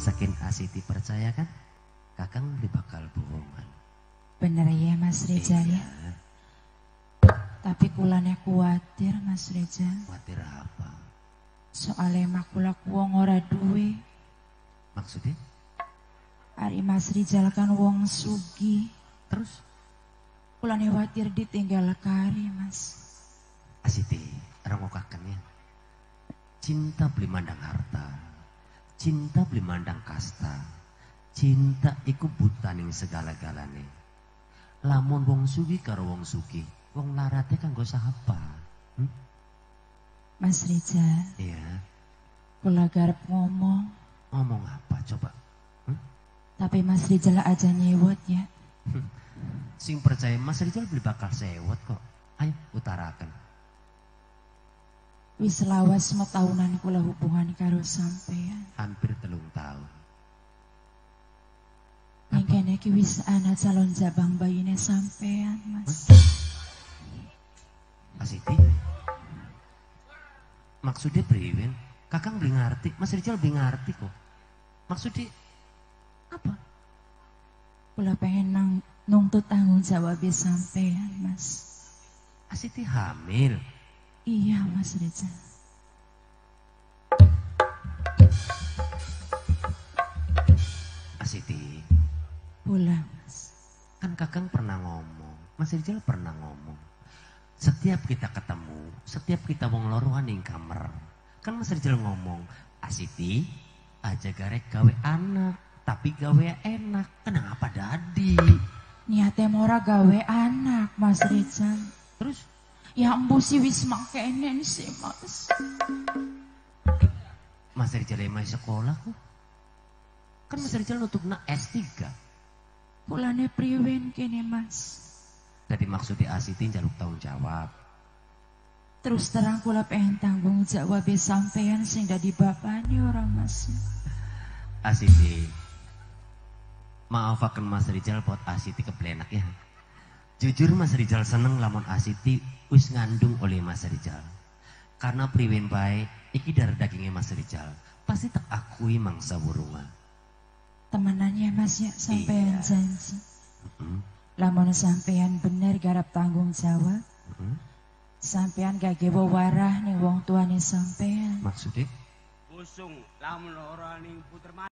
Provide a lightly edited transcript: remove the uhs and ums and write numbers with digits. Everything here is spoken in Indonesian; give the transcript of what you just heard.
Saking Asiti percaya kan, Kakang beli bakal bohongan. Bener ya Mas Rizal ya. Tapi kulanya khawatir Mas Rizal. Khawatir apa? Soalnya makula wong ora duwe. Maksudnya? Ari Mas Rizal kan wong sugi. Terus? Kulanya khawatir ditinggal kari Mas. Asiti, orang ya. Cinta beli mandang harta. Cinta beli mandang kasta. Cinta iku buta ning segala-galane. Lamun wong sugi karo wong sugi, wong larate kanggo sapa? Mas Rizal. Iya. Kula garap ngomong. Ngomong apa coba? Tapi Mas Rizal aja nyewot ya. Sing percaya Mas Rizal beli bakal sewot kok. Ayo utarakan. Wis lawas tahunan kula hubungan karo sampean. Hampir 3 tahun. Yang kene ki wis ana calon jabang bayine sampean Mas. Asiti? Maksudnya priwen? Kakang beli ngerti, Mas Rizal beli ngerti kok. Maksudnya apa? Kula pengen nuntut tanggung jawab sampean Mas. Asiti hamil. Iya Mas Rizal. Asiti. Pulang Mas. Kan Kakang pernah ngomong, Mas Rizal pernah ngomong. Setiap kita ketemu, setiap kita wong loroan ning kamar. Kan Mas Rizal ngomong, Asiti aja garek gawe anak, tapi gawe enak. Kenapa dadi? Niatnya mora gawe anak Mas Rizal. Terus? Ya embusi wis makenen sih Mas. Mas Rizal emang sekolah kok. Kan Mas Rizal nutupna S3. Pulane priwen kene Mas. Jadi maksudnya Asiti jaluk tanggung jawab. Terus terang kula pengen tanggung jawab sampean sing dadi bapakne orang Mas. Asiti. Maafakan Mas Rizal buat Asiti keplenak ya. Jujur Mas Rizal seneng lamun Asiti wis ngandung oleh Mas Rizal. Karena priwen bae iki darah dagingnya Mas Rizal. Pasti tak akui mangsa burunga. Temenannya Mas ya sampean Iya. janji. Lamun sampean bener garap tanggung jawab. Sampean gak gewa warah nih wong tuane sampean. Maksudnya? Busung lamun ora ning puter